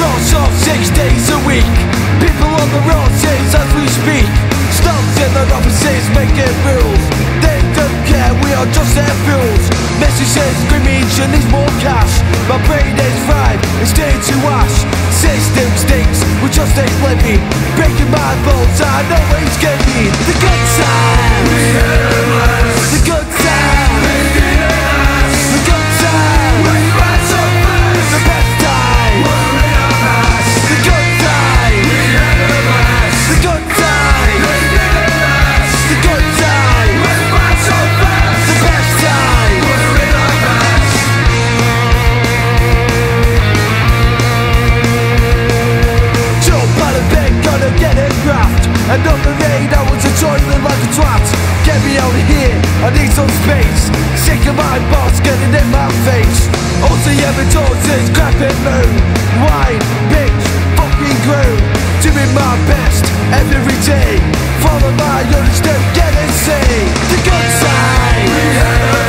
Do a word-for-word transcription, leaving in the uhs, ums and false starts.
Ross off six days a week. People on the road says as we speak. Stunts in their offices making rules. They don't care, we are just their fools. Messages screaming she needs more cash. My brain is fried, it's turning to ash. System stinks, we just ain't living. Breaking my bones, I know it's getting. The good time, the good time, the good time, the best time, the good time, the good time, the good time, the best time. Jump out of bed, gonna get it wrapped. Another eight hours of toiling like a twat. Get me out of here, I need some space. Sick of my boss getting in my face. Also ever tortures, crap and moon. Wine, bitch, fucking groom. Doing my best every day. Follow my orders, don't get insane. The good time.